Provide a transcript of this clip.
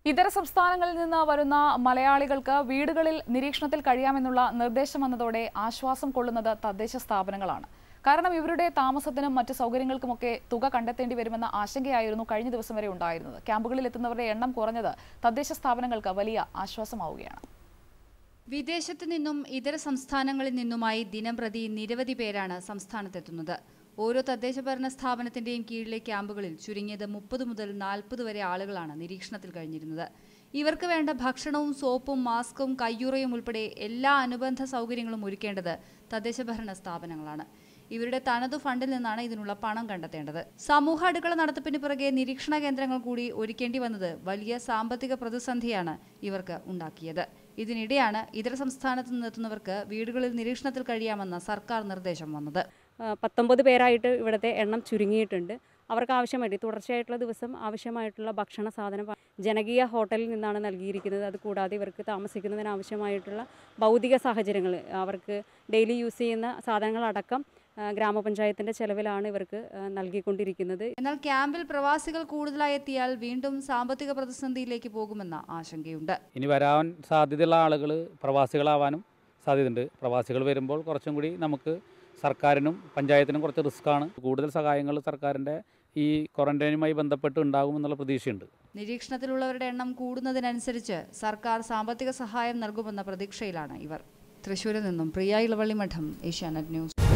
ഇതര സംസ്ഥാനങ്ങളിൽ നിന്ന് വരുന്ന മലയാളികൾക്ക് വീടുകളിൽ നിരീക്ഷണത്തിൽ കഴിയാമെന്നുള്ള നിർദ്ദേശം വന്നതോടെ ആശ്വാസം കൊള്ളുന്നത് തദ്ദേശ സ്ഥാപനങ്ങളാണ്. കാരണം ഇവരുടെ താമസത്തിനും മറ്റ് സൗകര്യങ്ങൾക്കുമൊക്കെ തുക കണ്ടെത്തേണ്ടി വരുമെന്ന ആശങ്കയായിരുന്നു കഴിഞ്ഞ ദിവസം വരെ ഉണ്ടായിരുന്നത്. ക്യാമ്പുകളിൽ എത്തുന്നവരുടെ എണ്ണം കുറഞ്ഞത് തദ്ദേശ സ്ഥാപനങ്ങൾക്ക് വലിയ ആശ്വാസമാവുകയാണ്. വിദേശത്തു നിന്നും ഇതര സംസ്ഥാനങ്ങളിൽ നിന്നുമായി ദിനംപ്രതി നിരവധി പേരാണ് സംസ്ഥാനത്തെത്തുന്നത്. ഓരോ തദ്ദേശഭരണ സ്ഥാപനത്തിന്റെയും കീഴിലെ ക്യാമ്പുകളിൽ ചുരുങ്ങിയത് 30 മുതൽ 40 വരെ ആളുകളാണ് നിരീക്ഷണത്തിൽ കഴിഞ്ഞിരുന്നത്. ഇവർക്ക് വേണ്ട ഭക്ഷണവും സോപ്പും മാസ്കും കയ്യുറയും ഉൾപ്പെടെ എല്ലാ അനുബന്ധ സൗകര്യങ്ങളും ഒരുക്കേണ്ടത് തദ്ദേശഭരണ സ്ഥാപനങ്ങളാണ്. ഇവരുടെ തനതു ഫണ്ടിൽ നിന്നാണ് ഇതിനുള്ള പണം കണ്ടെത്തേണ്ടത്. സമൂഹ അടുക്കള നടത്തിപ്പിന് പിറകെ നിരീക്ഷണ കേന്ദ്രങ്ങൾ കൂടി ഒരുക്കേണ്ടി വന്നത് വലിയ സാമ്പത്തിക പ്രതിസന്ധിയാണ് ഇവർക്ക് ഉണ്ടാക്കിയത്. ഇതിനിടെയാണ് ഇതര സംസ്ഥാനത്ത് നിന്നെത്തുന്നവർക്ക് വീടുകളിൽ നിരീക്ഷണത്തിൽ കഴിയാമെന്ന സർക്കാർ നിർദ്ദേശം വന്നത്. 19 പേരായിട്ട് ഇവിടുത്തെ എണ്ണം ചുരുങ്ങിയിട്ടുണ്ട്. അവർക്ക് ആവശ്യമായിട്ട് തുടർച്ചയായിട്ടുള്ള ദിവസം ആവശ്യമായിട്ടുള്ള ഭക്ഷണ സാധനം ജനകീയ ഹോട്ടലിൽ നിന്നാണ് നൽകിയിരിക്കുന്നത്. അതുകൂടാതെ ഇവർക്ക് താമസിക്കുന്നതിനാവശ്യമായിട്ടുള്ള ഭൗതിക സാഹചര്യങ്ങൾ, അവർക്ക് ഡെയിലി യൂസ് ചെയ്യുന്ന സാധനങ്ങളടക്കം ഗ്രാമപഞ്ചായത്തിൻ്റെ ചെലവിലാണ് ഇവർക്ക് നൽകിക്കൊണ്ടിരിക്കുന്നത്. എന്നാൽ ക്യാമ്പിൽ പ്രവാസികൾ കൂടുതലായി എത്തിയാൽ വീണ്ടും സാമ്പത്തിക പ്രതിസന്ധിയിലേക്ക് പോകുമെന്ന ആശങ്കയുണ്ട്. ഇനി വരാൻ സാധ്യതയുള്ള ആളുകൾ പ്രവാസികളാവാനും സാധ്യതയുണ്ട്. പ്രവാസികൾ വരുമ്പോൾ കുറച്ചും കൂടി നമുക്ക് സർക്കാരിനും പഞ്ചായത്തിനും കുറച്ച് റിസ്ക്കാണ്. കൂടുതൽ സഹായങ്ങൾ സർക്കാരിൻ്റെ ഈ ക്വാറന്റൈനുമായി ബന്ധപ്പെട്ട് ഉണ്ടാകുമെന്നുള്ള പ്രതീക്ഷയുണ്ട്. നിരീക്ഷണത്തിലുള്ളവരുടെ എണ്ണം കൂടുന്നതിനനുസരിച്ച് സർക്കാർ സാമ്പത്തിക സഹായം നൽകുമെന്ന പ്രതീക്ഷയിലാണ് ഇവർ. തൃശ്ശൂരിൽ നിന്നും പ്രിയ ഇളവള്ളിമഠം, ഏഷ്യാനെറ്റ് ന്യൂസ്.